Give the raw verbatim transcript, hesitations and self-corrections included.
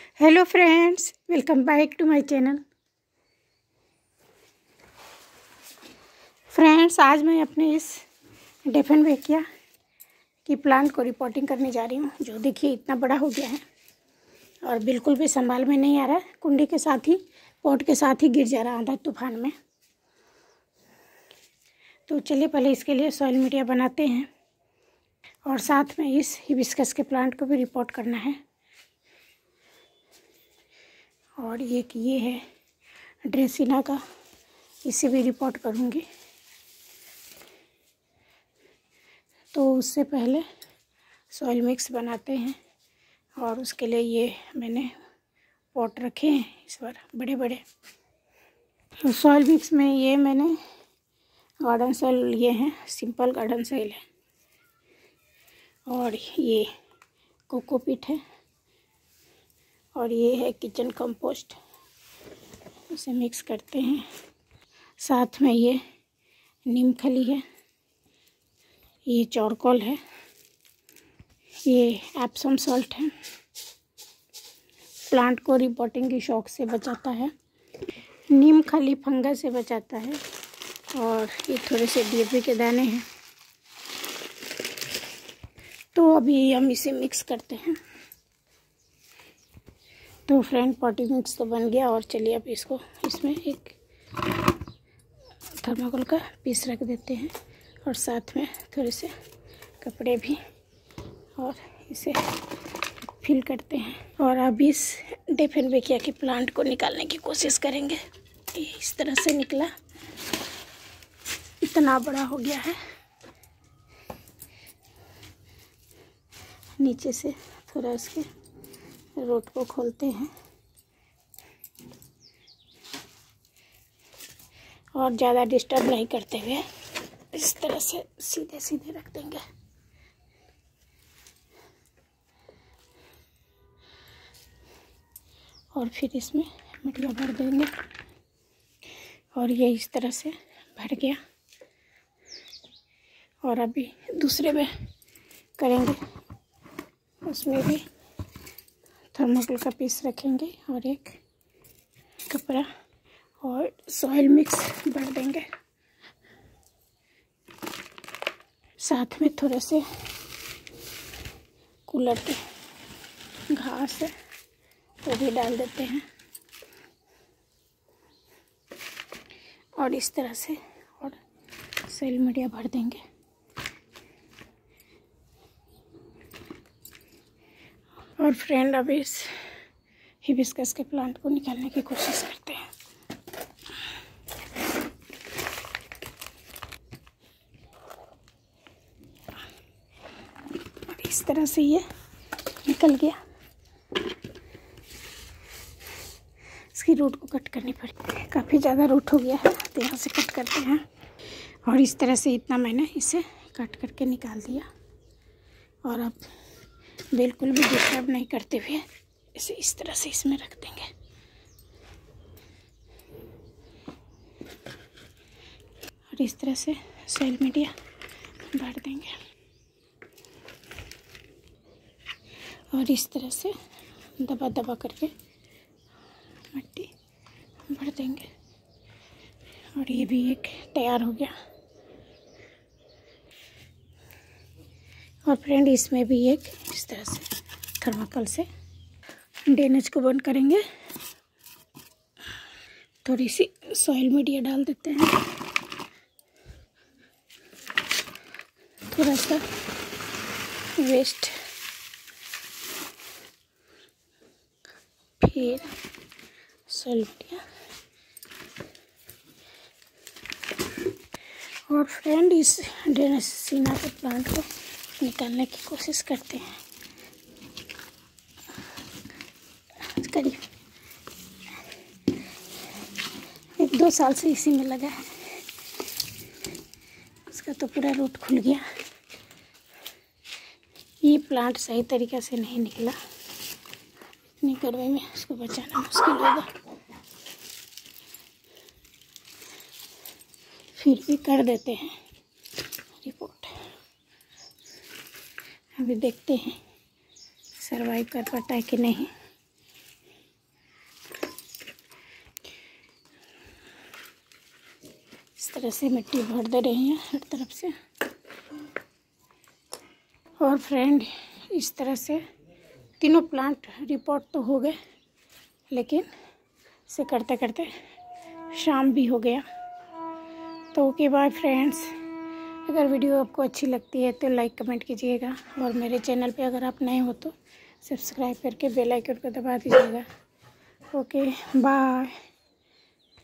Hello friends, welcome back to my channel. Friends, आज मैं अपने इस डेफेनबेकिया की प्लांट को रिपोर्टिंग करने जा रही हूँ। जो देखिए इतना बड़ा हो गया है और बिल्कुल भी संभाल में नहीं आ रहा है। कुंडी के साथ ही, पॉट के साथ ही गिर जा रहा आधा तूफान में। तो चलिए पहले इसके लिए सॉइल मीडिया बनाते हैं और साथ में इस हिबिस्कस के प्लांट को भी रिपोर्ट करना है। और एक ये है ड्रेसिना का, इसे भी रिपोर्ट करूँगी। तो उससे पहले सॉइल मिक्स बनाते हैं और उसके लिए ये मैंने पॉट रखे हैं इस बार बड़े बड़े। तो सॉइल मिक्स में ये मैंने गार्डन सॉइल लिए हैं, सिंपल गार्डन सॉइल है। और ये कोकोपीट है और ये है किचन कंपोस्ट। इसे मिक्स करते हैं। साथ में ये नीम खली है, ये चारकोल है, ये एप्सम सॉल्ट है। प्लांट को रिपोर्टिंग की शौक से बचाता है। नीम खली फंगस से बचाता है। और ये थोड़े से डीएपी के दाने हैं। तो अभी हम इसे मिक्स करते हैं। तो फ्रेंड, पॉटी मिक्स तो बन गया और चलिए अब इसको इसमें एक थर्माकोल का पीस रख देते हैं और साथ में थोड़े से कपड़े भी, और इसे फिल करते हैं। और अब इस डेफेनबेकिया के प्लांट को निकालने की कोशिश करेंगे। ये इस तरह से निकला, इतना बड़ा हो गया है। नीचे से थोड़ा इसके रूट को खोलते हैं और ज़्यादा डिस्टर्ब नहीं करते हुए इस तरह से सीधे सीधे रख देंगे। और फिर इसमें मिट्टियाँ भर देंगे और ये इस तरह से भर गया। और अभी दूसरे में करेंगे, उसमें भी थर्माकोल का पीस रखेंगे और एक कपड़ा और सॉइल मिक्स भर देंगे। साथ में थोड़े से कूलर के घास है वो भी डाल देते हैं। और इस तरह से और सॉइल मीडिया भर देंगे। और फ्रेंड, अब इस हिबिस्कस के प्लांट को निकालने की कोशिश करते हैं। और इस तरह से ये निकल गया। इसकी रूट को कट करनी पड़ती है, काफ़ी ज़्यादा रूट हो गया है तो यहाँ से कट करते हैं। और इस तरह से इतना मैंने इसे कट करके निकाल दिया। और अब बिल्कुल भी डिस्टर्ब नहीं करते हुए इसे इस तरह से इसमें रख देंगे। और इस तरह से सॉइल मीडिया भर देंगे और इस तरह से दबा दबा करके मिट्टी भर देंगे। और ये भी एक तैयार हो गया। और फ्रेंड, इसमें भी एक इस तरह से थर्माकोल से ड्रेनेज को बंद करेंगे। थोड़ी सी सॉइल मीडिया डाल देते हैं, थोड़ा सा वेस्ट, फिर सॉइल मीडिया। और फ्रेंड, इस ड्रेसिना के प्लांट को निकालने की कोशिश करते हैं। करीब एक दो साल से इसी में लगा है। इसका तो पूरा रूट खुल गया। ये प्लांट सही तरीक़े से नहीं निकला। इतनी गर्मी में उसको बचाना मुश्किल होगा। फिर भी कर देते हैं रिपोर्ट। अभी देखते हैं सरवाइव कर पाता है कि नहीं। इस तरह से मिट्टी भर दे रही हैं हर तरफ से। और फ्रेंड, इस तरह से तीनों प्लांट रिपोर्ट तो हो गए, लेकिन इसे करते करते शाम भी हो गया। तो ओके बाय फ्रेंड्स। अगर वीडियो आपको अच्छी लगती है तो लाइक कमेंट कीजिएगा, और मेरे चैनल पे अगर आप नए हो तो सब्सक्राइब करके बेल आइकन को दबा दीजिएगा। Okay bye.